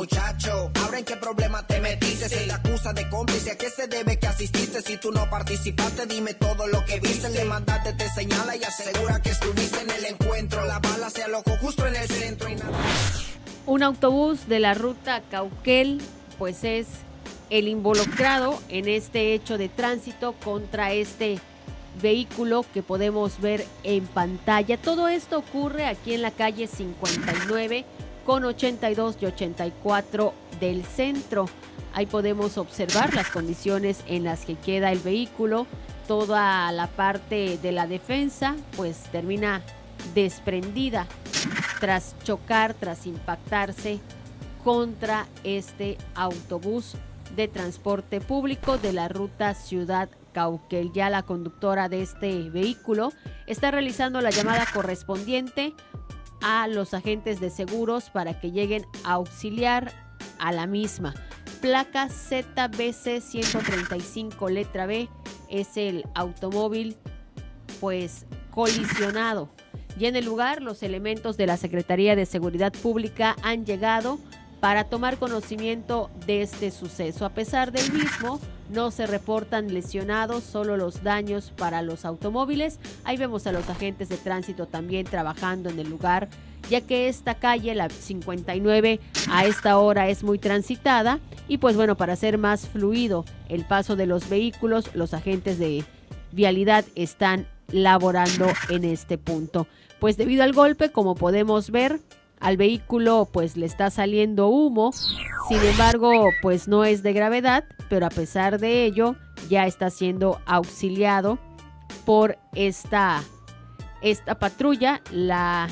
muchacho. Ahora en qué problema te metiste, se te acusa de cómplice. ¿A qué se debe que asististe? Si tú no participaste, dime todo lo que viste. El demandante te señala y asegura que estuviste en el encuentro. La bala se alojó justo en el centro y nada. Un autobús de la ruta Cauquel, pues es el involucrado en este hecho de tránsito contra este vehículo que podemos ver en pantalla. Todo esto ocurre aquí en la calle 59 con 82 y 84 del centro. Ahí podemos observar las condiciones en las que queda el vehículo. Toda la parte de la defensa pues termina desprendida tras chocar, tras impactarse contra este autobús de transporte público de la ruta Ciudad Cauquel. Ya la conductora de este vehículo está realizando la llamada correspondiente a los agentes de seguros para que lleguen a auxiliar a la misma. Placa ZBC 135 letra B es el automóvil pues colisionado. Y en el lugar los elementos de la Secretaría de Seguridad Pública han llegado para tomar conocimiento de este suceso. A pesar del mismo, no se reportan lesionados, solo los daños para los automóviles. Ahí vemos a los agentes de tránsito también trabajando en el lugar, ya que esta calle, la 59, a esta hora es muy transitada. Y pues bueno, para hacer más fluido el paso de los vehículos, los agentes de vialidad están laborando en este punto. Pues debido al golpe, como podemos ver, al vehículo pues le está saliendo humo. Sin embargo, pues no es de gravedad, pero a pesar de ello ya está siendo auxiliado por esta patrulla, la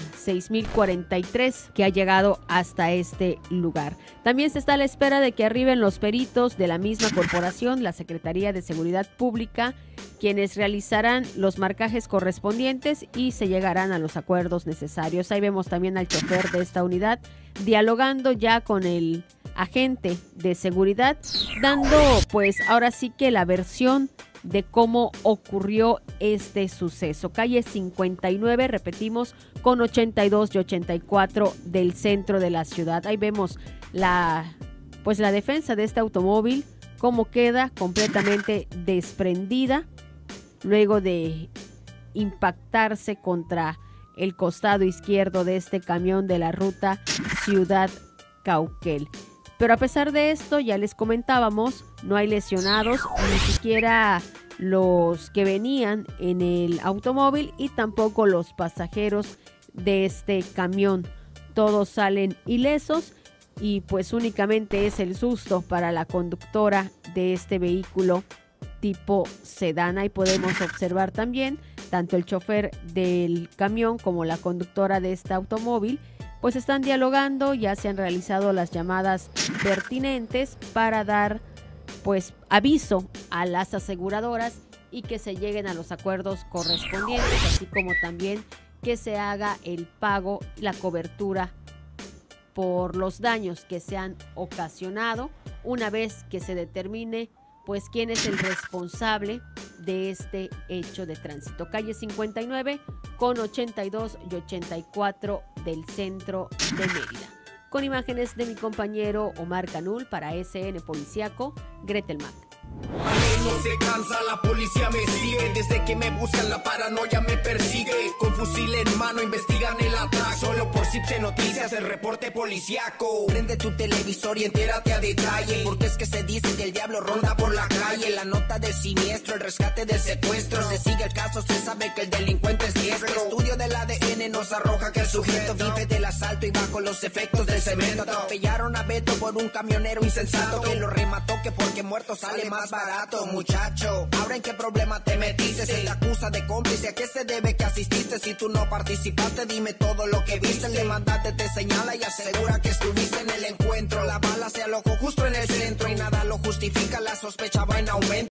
6043, que ha llegado hasta este lugar. También se está a la espera de que arriben los peritos de la misma corporación, la Secretaría de Seguridad Pública, quienes realizarán los marcajes correspondientes y se llegarán a los acuerdos necesarios. Ahí vemos también al chofer de esta unidad dialogando ya con el agente de seguridad, dando pues ahora sí que la versión de cómo ocurrió este suceso. Calle 59, repetimos, con 82 y 84 del centro de la ciudad. Ahí vemos la defensa de este automóvil, cómo queda completamente desprendida luego de impactarse contra el costado izquierdo de este camión de la ruta Ciudad Cauquel. Pero a pesar de esto, ya les comentábamos, no hay lesionados, ni siquiera los que venían en el automóvil y tampoco los pasajeros de este camión. Todos salen ilesos y pues únicamente es el susto para la conductora de este vehículo tipo sedán. Ahí podemos observar también tanto el chofer del camión como la conductora de este automóvil pues están dialogando. Ya se han realizado las llamadas pertinentes para dar pues aviso a las aseguradoras y que se lleguen a los acuerdos correspondientes, así como también que se haga el pago y la cobertura por los daños que se han ocasionado una vez que se determine pues quién es el responsable de este hecho de tránsito. Calle 59 con 82 y 84 del centro de Mérida. Con imágenes de mi compañero Omar Canul para SN Policiaco, Gretel Mac. No se cansa, la policía me sigue. Desde que me buscan la paranoia me persigue. Con fusil en mano investigan el atraco. Solo por Cipse Noticias, el reporte policiaco. Prende tu televisor y entérate a detalle, porque es que se dice que el diablo ronda por la calle. La nota del siniestro, el rescate del secuestro. Se sigue el caso, se sabe que el delincuente es diestro. El estudio del ADN nos arroja que el sujeto vive del asalto y bajo los efectos del cemento. Atropellaron a Beto por un camionero insensato que lo remató, que porque muerto sale más barato. Muchacho, ahora en qué problema te metiste, se te acusa de cómplice. ¿A qué se debe que asististe? Si tú no participaste, dime todo lo que viste. El demandante te señala y asegura que estuviste en el encuentro. La bala se alojó justo en el centro y nada lo justifica, la sospecha va en aumento.